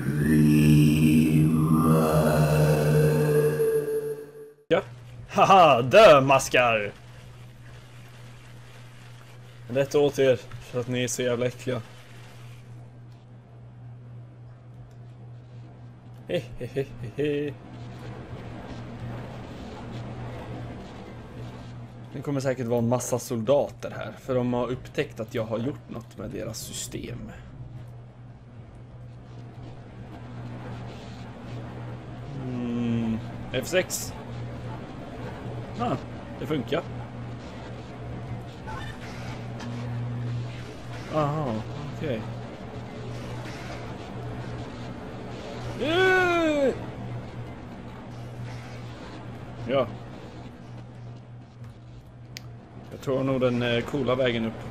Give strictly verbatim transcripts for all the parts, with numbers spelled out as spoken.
Ja. Haha, dö maskar! Rätt åt er för att ni är så jävla äckliga. Hehehehe. Det kommer säkert vara en massa soldater här, för de har upptäckt att jag har gjort något med deras system. Mm, F sex. Ah, det funkar. Aha, okej. Okay. Ja. Jag tror nog den eh, coola vägen upp.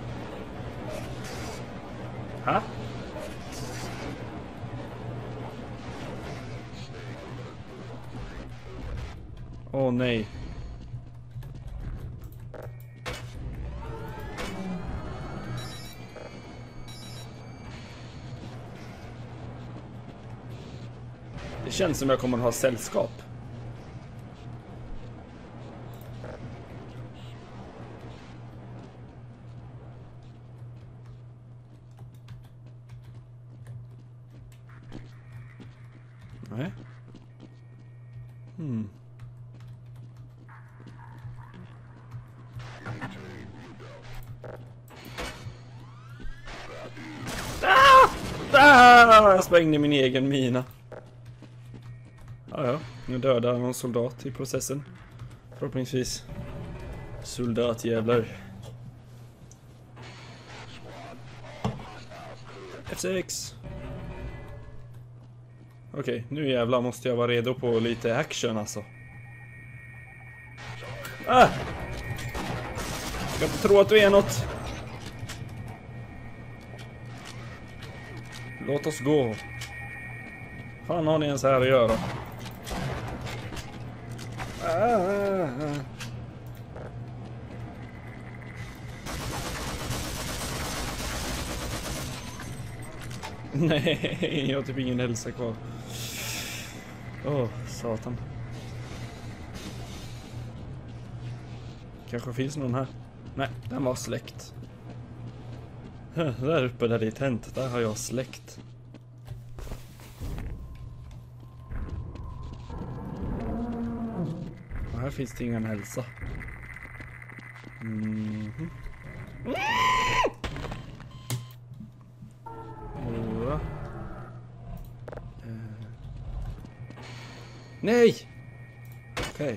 Ha? Åh oh, nej. Det känns som jag kommer att ha sällskap. Nej. Hmm. Ah! Ah! Jag sprängde min egen mina. Ja, ja. Nu dödar någon soldat i processen. Förhoppningsvis. Soldatjävlar. F sex. Okej, okay, nu jävlar måste jag vara redo på lite action alltså. Ah! Jag ska inte tro att du är något. Låt oss gå. Fan har ni ens här att göra? Ah. Nej, jag har typ ingen hälsa kvar. Åh, oh, satan. Kanske finns någon här. Nej, den var släckt. Där uppe där det är tänt, där har jag släckt. Och här finns det ingen hälsa. Mm-hmm. Oh. Uh. Nej! Okej. Okay.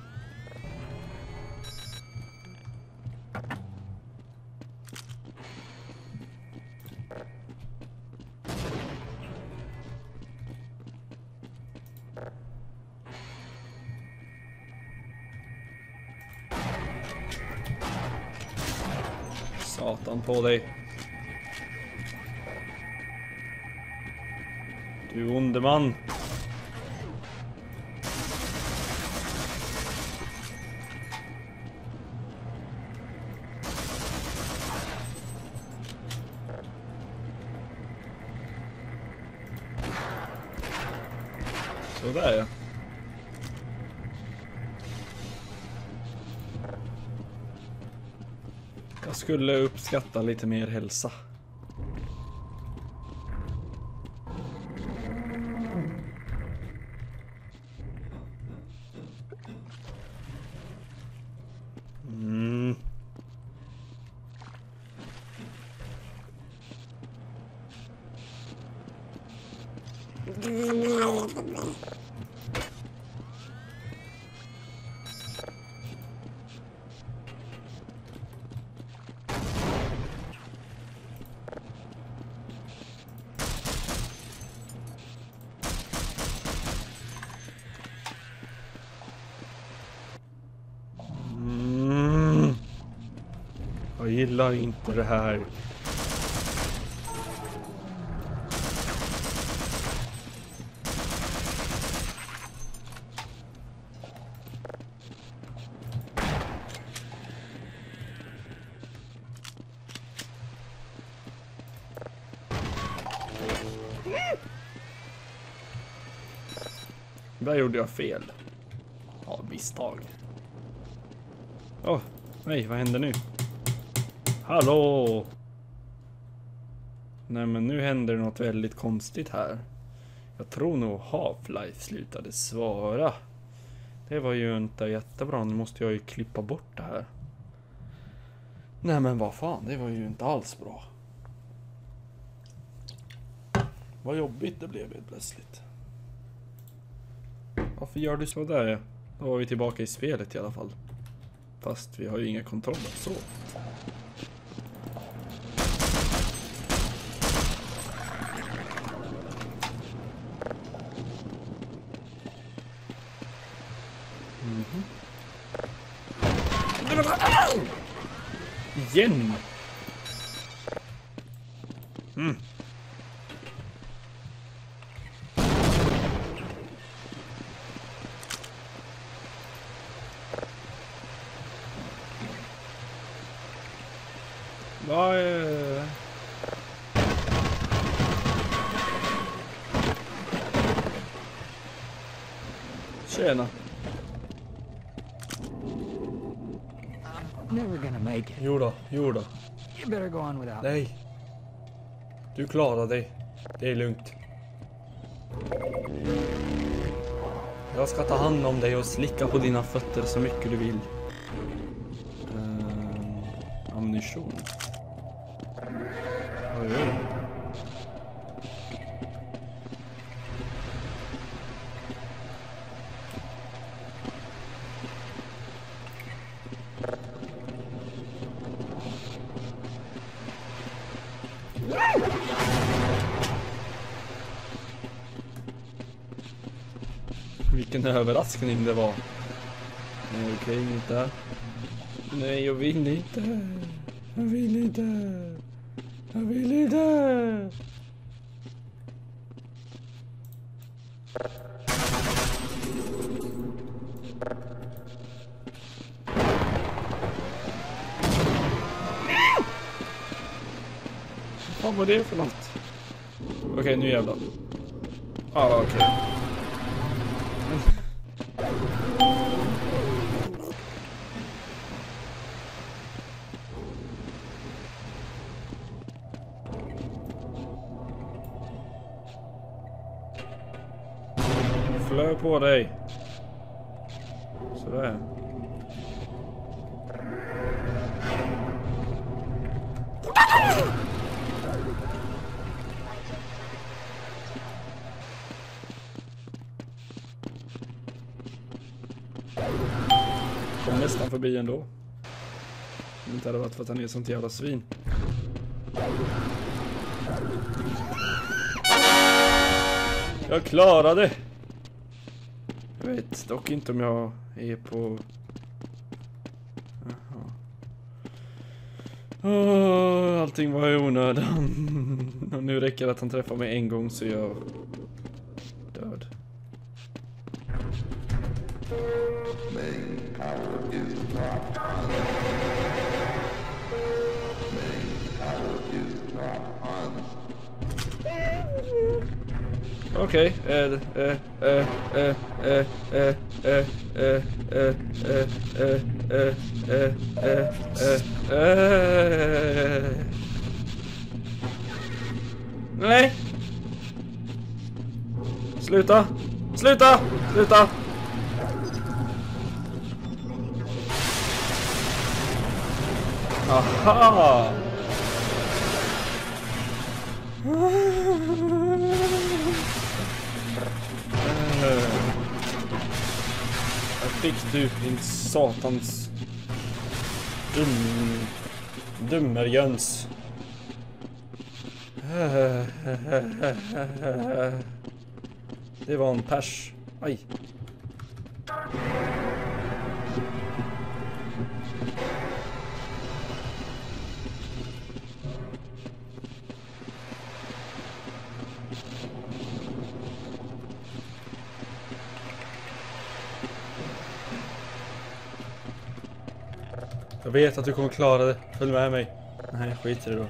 Satan på dig. Du onde man. Så där ja. Jag skulle uppskatta lite mer hälsa. Mm. Jag gillar inte det här. Där gjorde jag fel. Ja, misstag. Åh, oh, nej, vad händer nu? Hallå! Nej, men nu händer det något väldigt konstigt här. Jag tror nog Half-Life slutade svara. Det var ju inte jättebra. Nu måste jag ju klippa bort det här. Nej, men vad fan, det var ju inte alls bra. Vad jobbigt det blev helt plötsligt. Varför gör du så där? Då var vi tillbaka i spelet i alla fall. Fast vi har ju inga kontroller så. Mhm. Igen. Mm. Vad är... Tjena. Never gonna make it. Jo då, jo då. You better go on without me. Nej. Du klarar dig. Det är lugnt. Jag ska ta hand om dig och slicka på dina fötter så mycket du vill. Um, ammunition. Oj, oj. Vilken överraskning det var. Nej, okej, inte. Nej, jag vill inte. Jag vill inte. Jag vill inte. Vad var det för något? Okej, okay, nu jävlar. Ja, ah, okej. Okay. Flö på dig. Sådär. Kom nästan förbi ändå. Det inte hade varit för att han är sånt jävla svin. Jag klarade. Jag vet dock inte om jag är på... Jaha. Oh, allting var i onödan. Och nu räcker det att han träffar mig en gång så är jag död. Okej, eh, eh, eh, eh, eh, eh, eh, eh, eh, eh, eh, eh, eh, eh, eh. Nej! Sluta! Sluta! Sluta! Aha! Jag fick du din satans dum dummerjöns. Det var en pers. Aj. Jag vet att du kommer klara det. Följ med mig. Nej, skit i det då.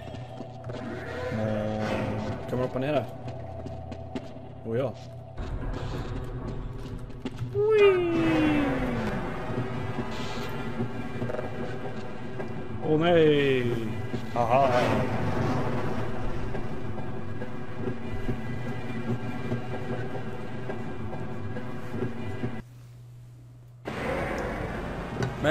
Uh, kan man hoppa ner där? Oh ja. Åh oh, nej! Haha! Men...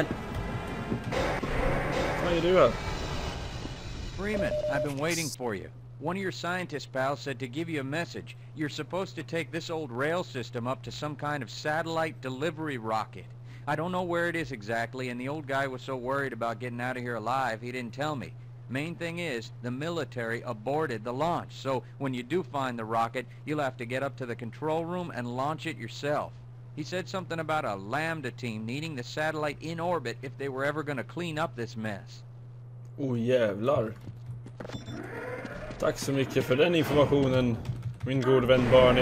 Vad är du här? Freeman, I've been waiting for you. One of your scientist pals said to give you a message. You're supposed to take this old rail system up to some kind of satellite delivery rocket. I don't know where it is exactly, and the old guy was so worried about getting out of here alive, he didn't tell me. Main thing is, the military aborted the launch, so when you do find the rocket, you'll have to get up to the control room and launch it yourself. He said something about a Lambda team needing the satellite in orbit if they were ever going to clean up this mess. Oh jävlar. Tack så mycket för den informationen, min god vän Barney.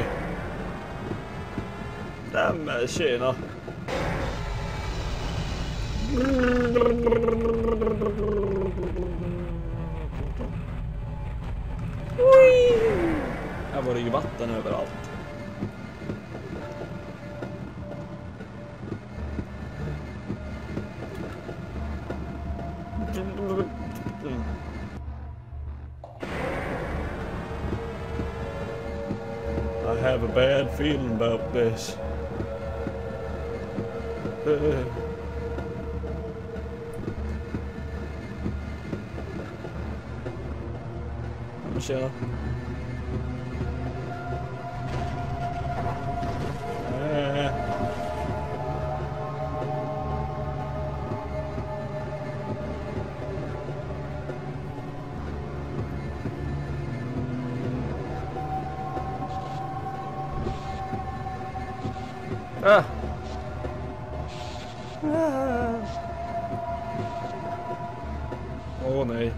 Nämen, tjena. Här var det ju vatten överallt. I have a bad feeling about this. Tjena. Äh. Ah. Ah. Åh oh, nej.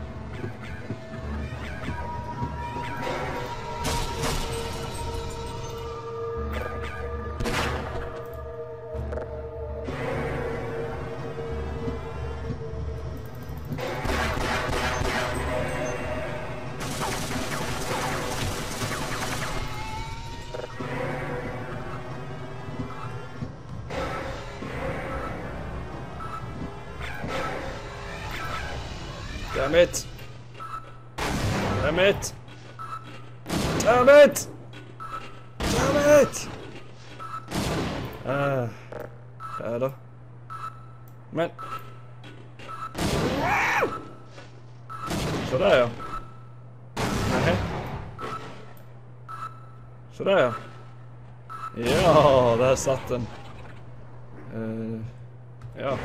Damn it! Damn it! Damn it! Damn it! Ah, där då. Men... Sådär ja. Nej. Sådär ja. Ja, där satt den. Uh, ja.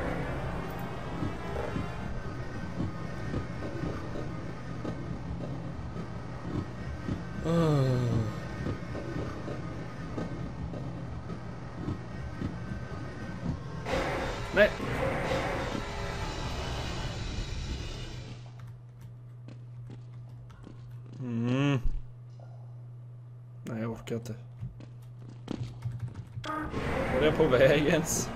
Uh. Nej. Mm. Nej, jag orkar inte. Var jag på väg ens?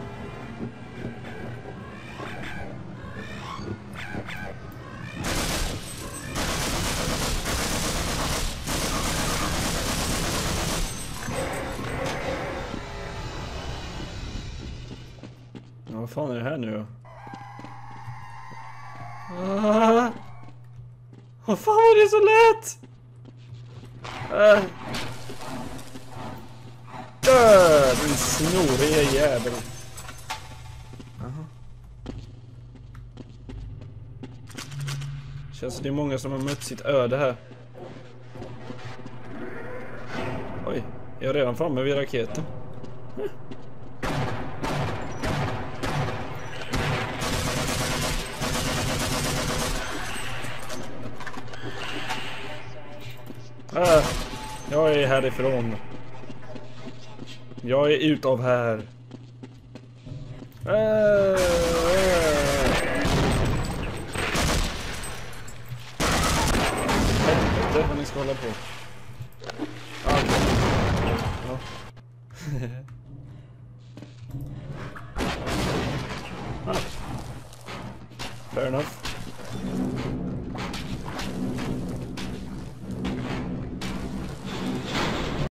Ja, vad fan är det här nu då? Ah! Vad fan var det så lätt? Ah. Dö, din snoriga jävel. Aha. Känns som det är många som har mött sitt öde här. Oj, jag är redan framme vid raketen. Hm. Ah, jag är härifrån. Jag är utav här. Ah, ah. Helvete vad ni ska hålla på. Ah, okay. Ja. Ah. Fair enough.